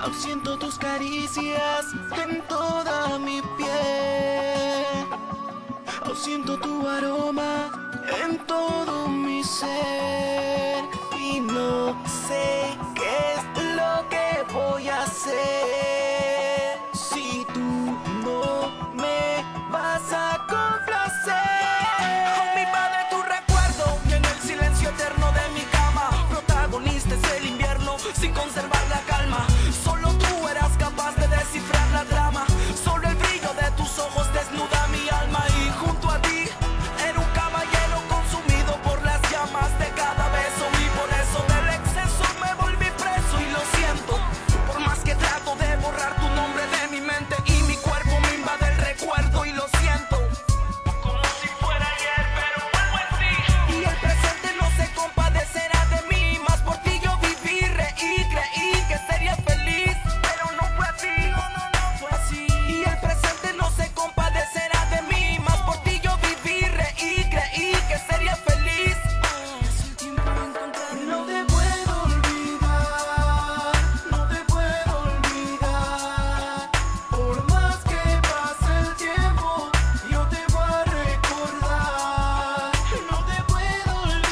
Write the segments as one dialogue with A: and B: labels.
A: Aún siento tus caricias en toda mi piel. Aún siento tu aroma en todo mi ser. Y no sé qué es lo que voy a hacer si tú no me vas a complacer.
B: Aún viva de tu recuerdo y en el silencio eterno de mi cama. Protagonista es el invierno sin conservar la calma. Solo tú eras capaz de descifrar la trama. Solo el brillo de tus ojos desnuda mi alma. Y junto a ti era un caballero consumido por las llamas de cada beso. Y por eso del exceso me volví preso. Y lo siento, por más que trato de borrar tu nombre de mi mente, y mi cuerpo me invade el recuerdo. Y lo siento como si fuera ayer, pero vuelvo en ti. Y el presente no se compadecerá de mí. Más por ti yo viví, reí, creí que sería feliz, pero no fue así. No fue así. Y el presente no se compadecerá de mí. Más por ti yo viví, reí, creí que sería feliz. Es el tiempo de encontrarnos.
A: No te puedo olvidar, no te puedo olvidar. Por más que pase el tiempo, yo te voy a recordar. No te puedo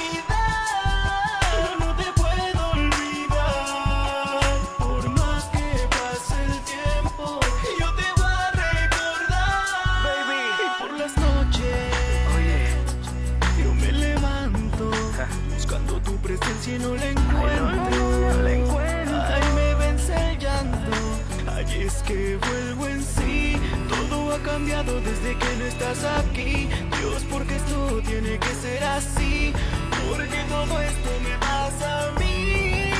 A: olvidar, no te puedo olvidar. Por más que pase el tiempo, yo te voy a recordar.
B: Baby.
A: Y por las noches,
B: Oye,
A: yo me levanto buscando tu presencia y no la encuentro.
B: no la encuentro.
A: Ay, me vence el llanto. Ay, es que vuelvo en sí. Todo ha cambiado desde que no estás aquí. Dios, porque esto tiene que ser así. Porque todo esto me pasa a mí.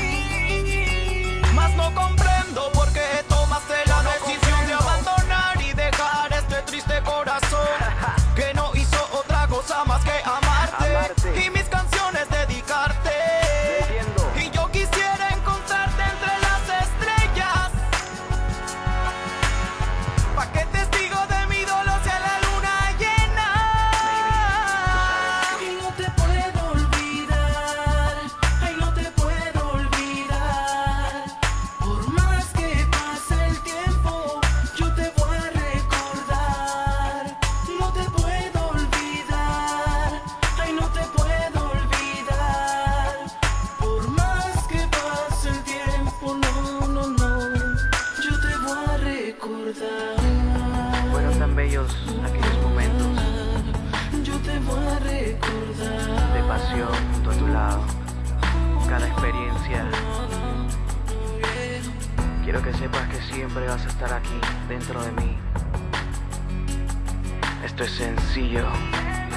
B: Mas no comprendo por qué tomaste la decisión de abandonar y dejar este triste corazón que no hizo otra cosa más que amarte y mis canciones dedicarte. Y yo quisiera encontrarte entre las estrellas, pa' que testigo de mi dolor sea la luna llena.
A: Y no te puedo olvidar. Ay, no te puedo olvidar. Por más que pase el tiempo, yo te voy a recordar. No te puedo olvidar. Ay, no te puedo olvidar. Por más que pase el tiempo, no. Yo te voy a recordar.
C: Fueron tan bellos aquellos momentos
A: Yo te voy a recordar.
C: de pasión junto a tu lado. Cada experiencia. Quiero que sepas que siempre vas a estar aquí, dentro de mí. Esto es sencillo.